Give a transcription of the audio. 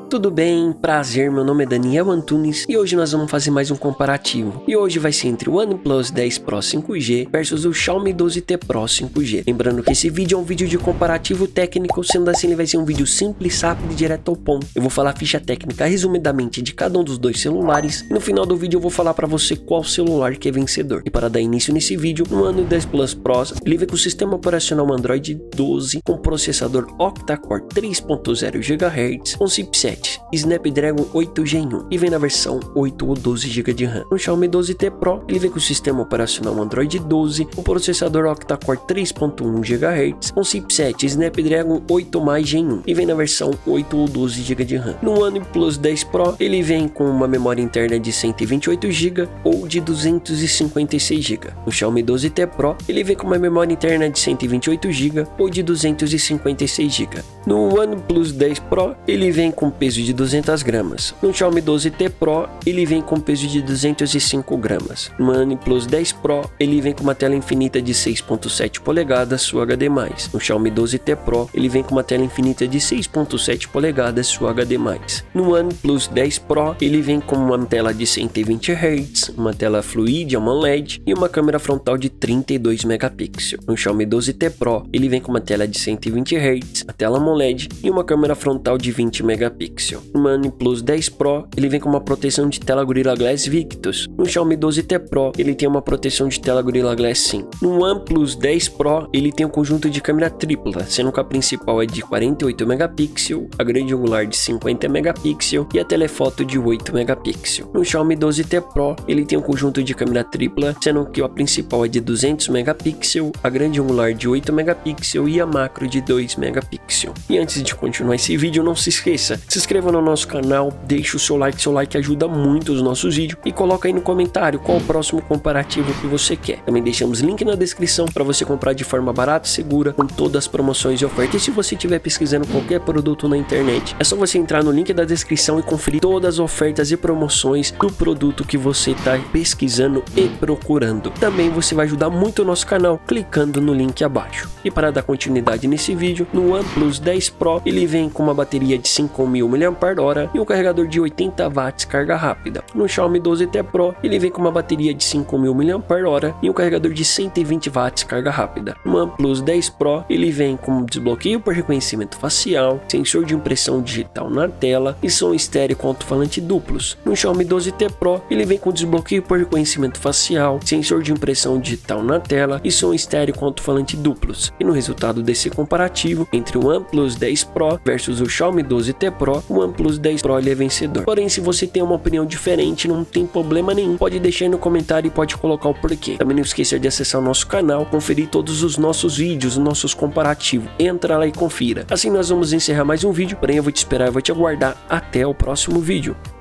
Tudo bem? Prazer, meu nome é Daniel Antunes e hoje nós vamos fazer mais um comparativo. E hoje vai ser entre o OnePlus 10 Pro 5G versus o Xiaomi 12T Pro 5G. Lembrando que esse vídeo é um vídeo de comparativo técnico, sendo assim ele vai ser um vídeo simples, rápido e direto ao ponto. Eu vou falar a ficha técnica resumidamente de cada um dos dois celulares e no final do vídeo eu vou falar para você qual celular que é vencedor. E para dar início nesse vídeo, no One 10 Plus Pro, ele vem com o sistema operacional Android 12 com processador octa-core 3.0 GHz com chipset Snapdragon 8 Gen 1 e vem na versão 8 ou 12 GB de RAM. No Xiaomi 12T Pro, ele vem com o sistema operacional Android 12 com processador octa-core 3.1 GHz com chipset Snapdragon 8 Gen 1 e vem na versão 8 ou 12 GB de RAM. No OnePlus 10 Pro, ele vem com uma memória interna de 128 GB ou de 256 GB. No Xiaomi 12T Pro, ele vem com uma memória interna de 128 GB ou de 256 GB. No OnePlus 10 Pro, ele vem com peso de 200 gramas. No Xiaomi 12T Pro, ele vem com peso de 205 gramas. No OnePlus 10 Pro, ele vem com uma tela infinita de 6.7 polegadas Full HD+. No Xiaomi 12T Pro, ele vem com uma tela infinita de 6.7 polegadas Full HD+. No OnePlus 10 Pro, ele vem com uma tela de 120 Hz, uma tela Fluid AMOLED e uma câmera frontal de 32 megapixels. No Xiaomi 12T Pro, ele vem com uma tela de 120 Hz, a tela AMOLED e uma câmera frontal de 20 megapixels. No OnePlus 10 Pro, ele vem com uma proteção de tela Gorilla Glass Victus. No Xiaomi 12T Pro, ele tem uma proteção de tela Gorilla Glass 5. No OnePlus 10 Pro, ele tem um conjunto de câmera tripla, sendo que a principal é de 48 megapixels, a grande angular de 50 megapixels e a telefoto de 8 megapixels. No Xiaomi 12T Pro, ele tem um conjunto de câmera tripla, sendo que a principal é de 200 megapixels, a grande angular de 8 megapixels e a macro de 2 megapixels. E antes de continuar esse vídeo, não se esqueça, se inscreva no nosso canal, deixe o seu like ajuda muito os nossos vídeos e coloca aí no comentário qual o próximo comparativo que você quer. Também deixamos link na descrição para você comprar de forma barata e segura com todas as promoções e ofertas. E se você estiver pesquisando qualquer produto na internet, é só você entrar no link da descrição e conferir todas as ofertas e promoções do produto que você está pesquisando e procurando. Também você vai ajudar muito o nosso canal clicando no link abaixo. E para dar continuidade nesse vídeo, no OnePlus 10 Pro, ele vem com uma bateria de 5.000 mAh e um carregador de 80 watts carga rápida. No Xiaomi 12T Pro, ele vem com uma bateria de 5.000 mAh e um carregador de 120 watts carga rápida. No OnePlus 10 Pro, ele vem com desbloqueio por reconhecimento facial, sensor de impressão digital na tela e som estéreo com alto-falante duplos. No Xiaomi 12T Pro, ele vem com desbloqueio por reconhecimento facial, sensor de impressão digital na tela e som estéreo com alto-falante duplos. E no resultado desse comparativo entre o OnePlus 10 Pro versus o Xiaomi 12T Pro, o OnePlus 10 Pro ele é vencedor. Porém, se você tem uma opinião diferente, não tem problema nenhum, pode deixar aí no comentário e pode colocar o porquê. Também não esqueça de acessar o nosso canal, conferir todos os nossos vídeos, os nossos comparativos. Entra lá e confira. Assim nós vamos encerrar mais um vídeo, porém eu vou te esperar, eu vou te aguardar até o próximo vídeo.